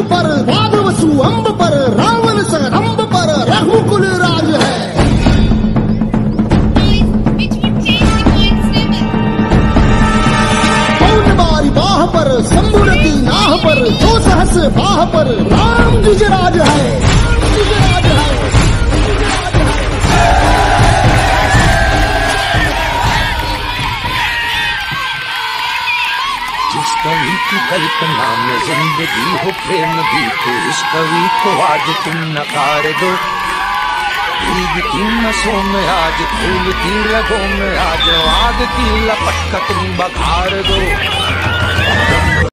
पर वादवसु अम्ब पर रावण सरंब पर रघुकुल राज है। पौन बाह पर शंभुर की नाह पर 2 सहस बाह पर राम गिजराज है। जिस कवि की कल्पना में जिंदगी हो प्रेम भी तो इस कवि को आज तुम नकार दो। भीगती नसों में आज फूलती रगों में आज आग की लपट का तुम बघार दो।